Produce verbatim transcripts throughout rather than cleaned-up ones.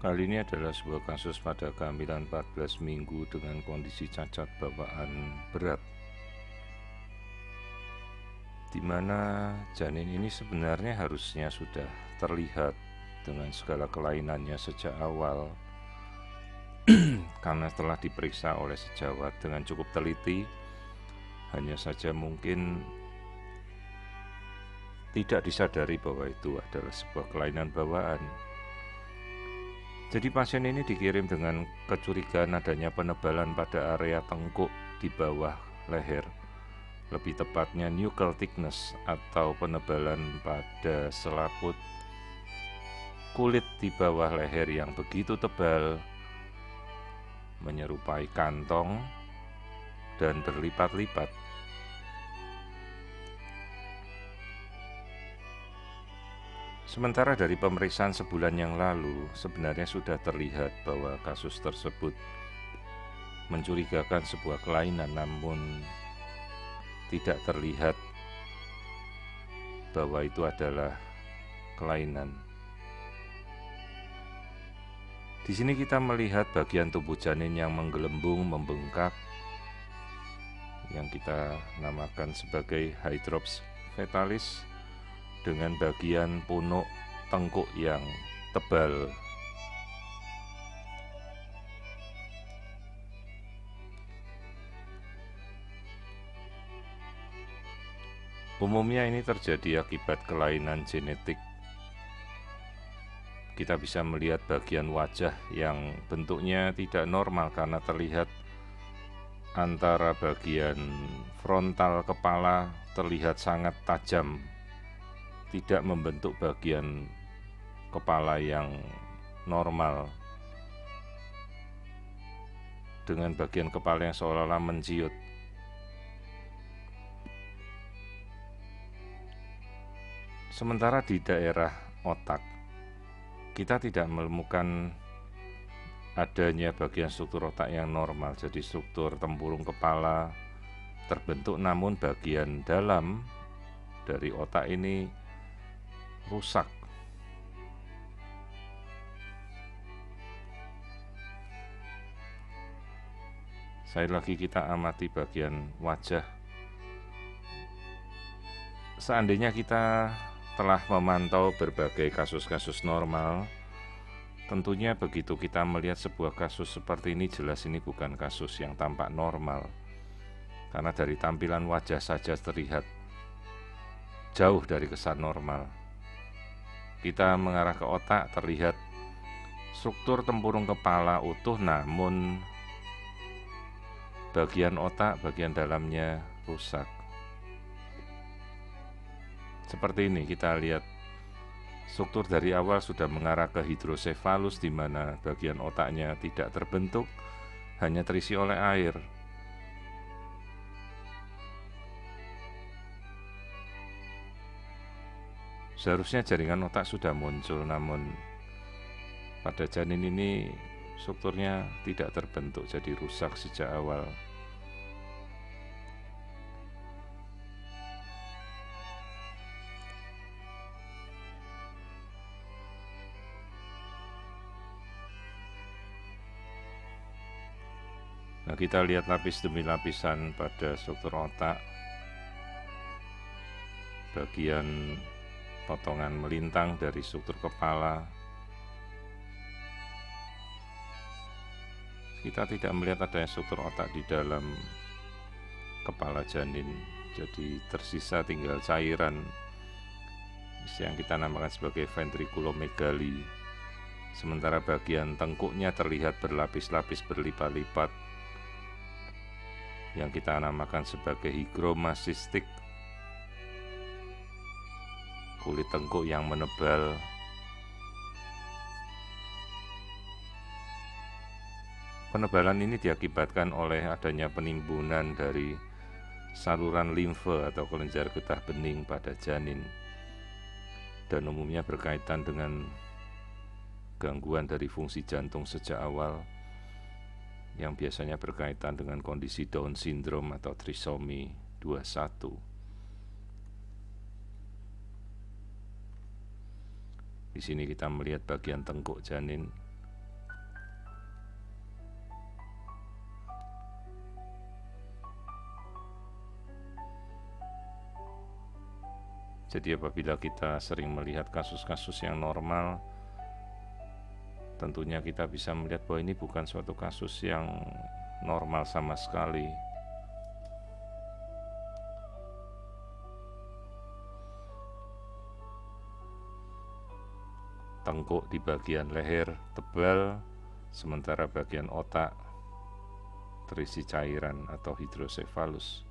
Kali ini adalah sebuah kasus pada kehamilan empat belas minggu dengan kondisi cacat bawaan berat, di mana janin ini sebenarnya harusnya sudah terlihat dengan segala kelainannya sejak awal karena telah diperiksa oleh sejawat dengan cukup teliti. Hanya saja mungkin tidak disadari bahwa itu adalah sebuah kelainan bawaan. Jadi pasien ini dikirim dengan kecurigaan adanya penebalan pada area tengkuk di bawah leher, lebih tepatnya nuchal thickness atau penebalan pada selaput kulit di bawah leher yang begitu tebal, menyerupai kantong dan berlipat-lipat. Sementara dari pemeriksaan sebulan yang lalu, sebenarnya sudah terlihat bahwa kasus tersebut mencurigakan sebuah kelainan, namun tidak terlihat bahwa itu adalah kelainan. Di sini kita melihat bagian tubuh janin yang menggelembung, membengkak, yang kita namakan sebagai hydrops fetalis, dengan bagian punuk tengkuk yang tebal. Umumnya ini terjadi akibat kelainan genetik. Kita bisa melihat bagian wajah yang bentuknya tidak normal karena terlihat antara bagian frontal kepala terlihat sangat tajam, tidak membentuk bagian kepala yang normal, dengan bagian kepala yang seolah-olah menciut. Sementara di daerah otak, kita tidak menemukan adanya bagian struktur otak yang normal. Jadi struktur tempurung kepala terbentuk, namun bagian dalam dari otak ini rusak. Sekali lagi kita amati bagian wajah. Seandainya kita telah memantau berbagai kasus-kasus normal, tentunya begitu kita melihat sebuah kasus seperti ini, jelas ini bukan kasus yang tampak normal. Karena dari tampilan wajah saja terlihat jauh dari kesan normal. Kita mengarah ke otak, terlihat struktur tempurung kepala utuh, namun bagian otak, bagian dalamnya rusak. Seperti ini kita lihat struktur dari awal sudah mengarah ke hidrosefalus, di mana bagian otaknya tidak terbentuk, hanya terisi oleh air. Seharusnya jaringan otak sudah muncul, namun pada janin ini strukturnya tidak terbentuk, jadi rusak sejak awal. Nah, kita lihat lapis demi lapisan pada struktur otak. Bagian potongan melintang dari struktur kepala. Kita tidak melihat adanya struktur otak di dalam kepala janin. Jadi tersisa tinggal cairan yang kita namakan sebagai ventriculomegaly. Sementara bagian tengkuknya terlihat berlapis-lapis berlipat-lipat, yang kita namakan sebagai hygroma cystic, kulit tengkuk yang menebal. Penebalan ini diakibatkan oleh adanya penimbunan dari saluran limfe atau kelenjar getah bening pada janin, dan umumnya berkaitan dengan gangguan dari fungsi jantung sejak awal, yang biasanya berkaitan dengan kondisi Down syndrome atau trisomi dua puluh satu. Di sini kita melihat bagian tengkuk janin Jadi apabila kita sering melihat kasus-kasus yang normal, tentunya kita bisa melihat bahwa ini bukan suatu kasus yang normal sama sekali. Tengkuk di bagian leher tebal, sementara bagian otak terisi cairan atau hidrosefalus.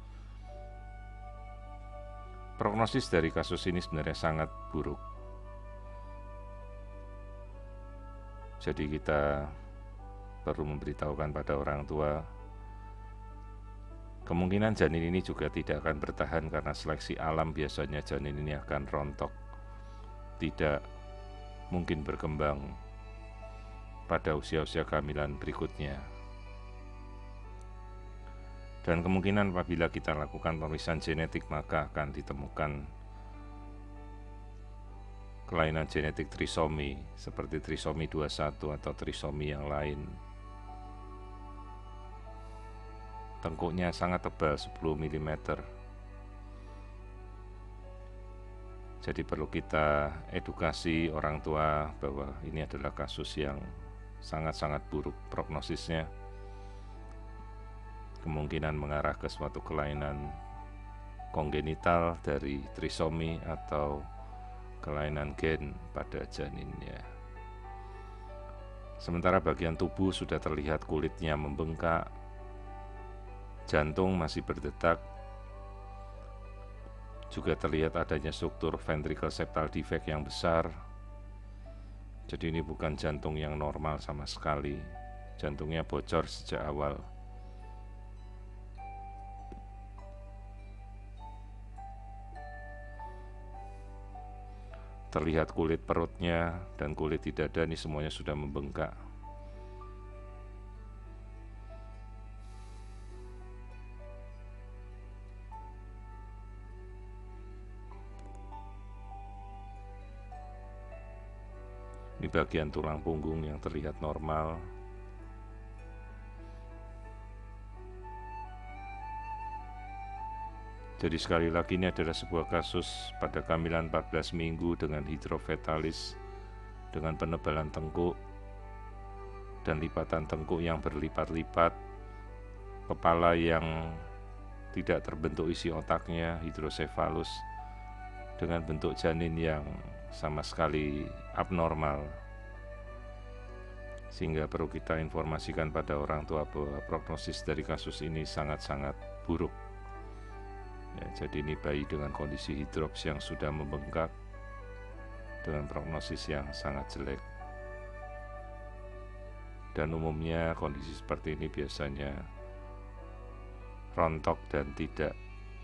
Prognosis dari kasus ini sebenarnya sangat buruk. Jadi kita perlu memberitahukan pada orang tua, kemungkinan janin ini juga tidak akan bertahan karena seleksi alam biasanya janin ini akan rontok, tidak mungkin berkembang pada usia-usia kehamilan berikutnya. Dan kemungkinan apabila kita lakukan pemeriksaan genetik maka akan ditemukan kelainan genetik trisomi seperti trisomi dua puluh satu atau trisomi yang lain. Tengkuknya sangat tebal, sepuluh milimeter. Jadi perlu kita edukasi orang tua bahwa ini adalah kasus yang sangat-sangat buruk prognosisnya. Kemungkinan mengarah ke suatu kelainan kongenital dari trisomi atau kelainan gen pada janinnya. Sementara bagian tubuh sudah terlihat kulitnya membengkak, jantung masih berdetak, juga terlihat adanya struktur ventricle septal defect yang besar. Jadi ini bukan jantung yang normal sama sekali, jantungnya bocor sejak awal. Terlihat kulit perutnya dan kulit di dada ini semuanya sudah membengkak. Ini bagian tulang punggung yang terlihat normal. Jadi sekali lagi ini adalah sebuah kasus pada kehamilan empat belas minggu dengan hidrofetalis, dengan penebalan tengkuk dan lipatan tengkuk yang berlipat-lipat, kepala yang tidak terbentuk isi otaknya, hidrosefalus, dengan bentuk janin yang sama sekali abnormal. Sehingga perlu kita informasikan pada orang tua bahwa prognosis dari kasus ini sangat-sangat buruk. Ya, jadi ini bayi dengan kondisi hidrops yang sudah membengkak dengan prognosis yang sangat jelek. Dan umumnya kondisi seperti ini biasanya rontok dan tidak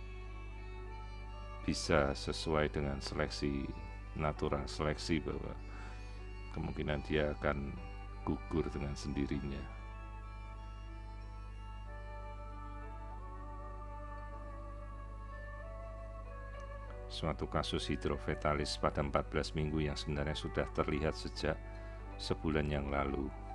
bisa sesuai dengan seleksi natural, seleksi bahwa kemungkinan dia akan gugur dengan sendirinya. Suatu kasus hidrofetalis pada empat belas minggu yang sebenarnya sudah terlihat sejak sebulan yang lalu.